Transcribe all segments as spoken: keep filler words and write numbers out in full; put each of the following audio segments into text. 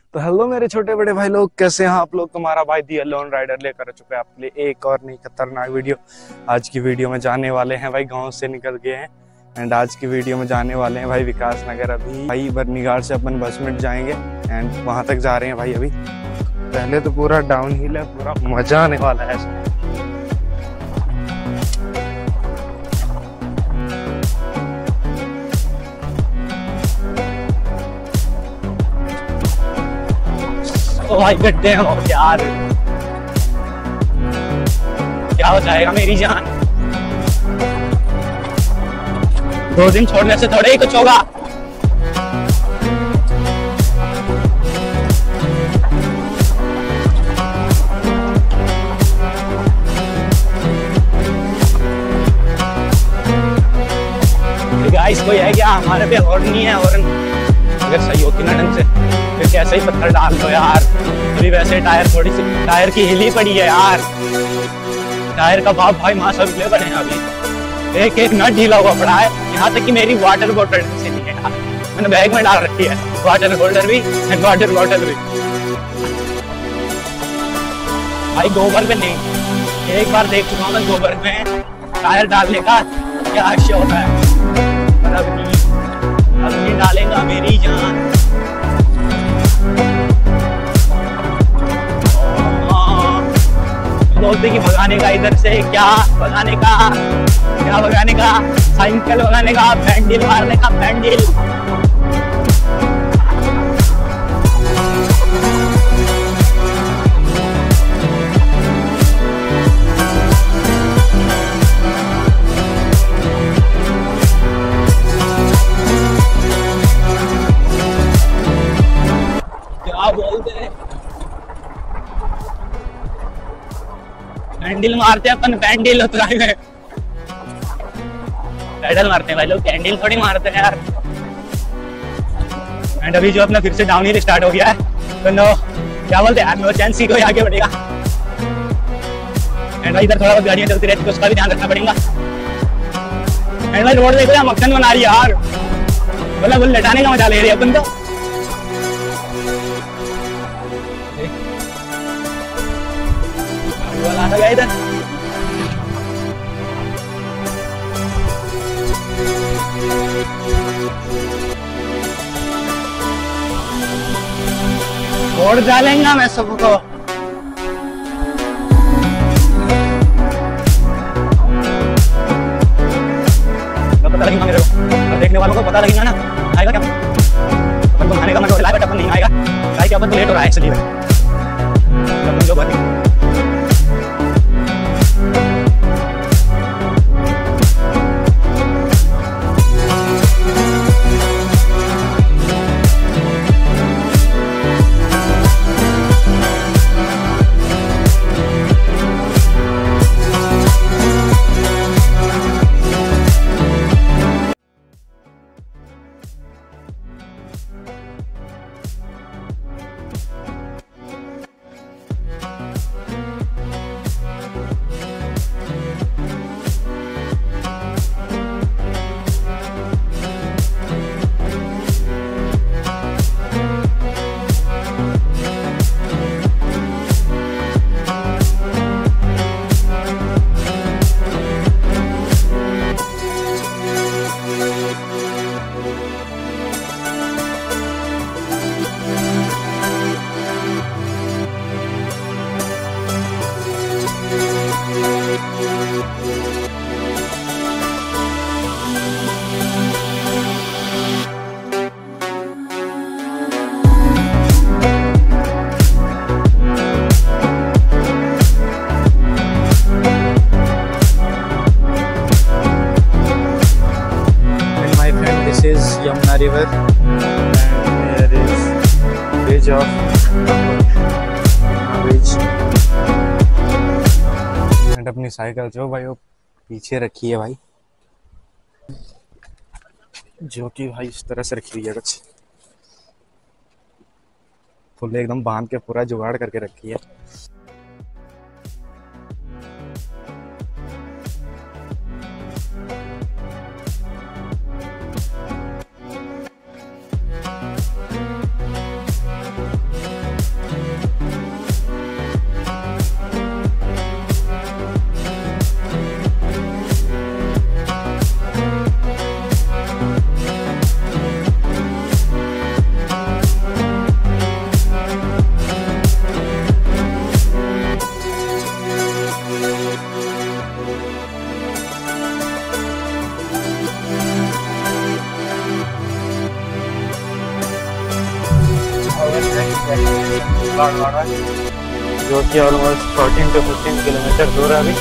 तो हेलो मेरे छोटे बड़े भाई लोग, कैसे हैं आप लोग। तुम्हारा भाई दी अलोन राइडर लेकर आ चुका है आपके लिए एक और नई खतरनाक वीडियो। आज की वीडियो में जाने वाले हैं भाई, गांव से निकल गए हैं एंड आज की वीडियो में जाने वाले हैं भाई विकास नगर। अभी भाई बर्नीघाट से अपन बस में जाएंगे एंड वहां तक जा रहे हैं भाई। अभी पहले तो पूरा डाउन हिल है, पूरा मजा आने वाला है। ओ भाई गड्ढे हो यार, क्या हो जाएगा मेरी जान। दो दिन छोड़ने से थोड़े ही कुछ होगा। गाइस कोई है क्या हमारे पे? हॉर्न नहीं है। हॉर्न अगर सही होती ना ढंग से फिर कैसे ही पत्थर डाल दो यार। अभी वैसे टायर थोड़ी सी टायर की हिली पड़ी है यार। टायर का भाव भाई माँ सब बने हैं। अभी एक एक नट ढीला हुआ पड़ा है। यहाँ तक कि मेरी वाटर बॉटल से नहीं है यार, मैंने बैग में डाल रखी है। वाटर होल्डर भी एंड वाटर बॉटल भी। भाई गोबर पे नहीं, एक बार देख चुका हूँ मैं गोबर में टायर डालने का क्या आशय होता है, पर अब नहीं अब नहीं डालेगा मेरी जान। बोलते कि भगाने का इधर से, क्या भगाने का क्या भगाने का साइकिल भगाने का, पैंडल मारने का पैंडल। क्या बोलते हैं, पैंडल मारते हैं अपन, पैंडल उतराई में पैडल मारते हैं भाई लोग, कैंडल थोड़ी मारते हैं यार। एंड अभी जो अपना फिर से डाउन हिल स्टार्ट हो गया है तो नो क्या बोलते हैं यार, नो चांस ही कोई आगे बढ़ेगा। एंड भाई इधर थोड़ा बहुत गाड़ियां चलती रहती है तो उसका भी ध्यान रखना पड़ेगा। एंड भाई रोड देखो यार, मक्खन बना रही है यार, मतलब बुल लटाने का मजा ले रही है अपन तो। इधर छोड़ डालेंगा मैं सबको। पता लगेगा मेरे को, देखने वालों को पता लगेगा ना आएगा क्या अपन को खाने का मन हो रहा है, बट अपन नहीं आएगा क्या अपन तो लेट हो रहा है इसलिए अपन जो बात is Yamuna River and there is bridge of bridge and अपनी साइकिल जो भाई वो पीछे रखी है भाई, जो कि भाई इस तरह से रखी हुई है, कुछ फुल एकदम बांध के पूरा जुगाड़ करके रखी है। जो कि almost fourteen to fifteen kilometre दूर है अभी।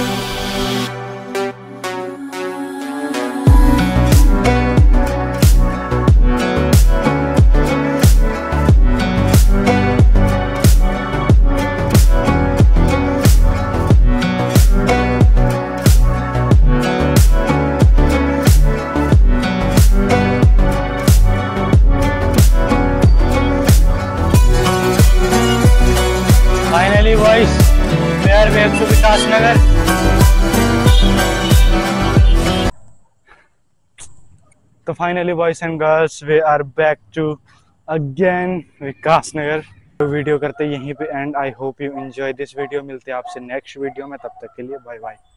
Finally boys, we are back to Vikasnagar. तो finally boys and girls we are back to again Vikasnagar. तो वीडियो करते यहीं पे and I hope you enjoy this video. मिलते हैं आपसे नेक्स्ट वीडियो में, तब तक के लिए बाय बाय।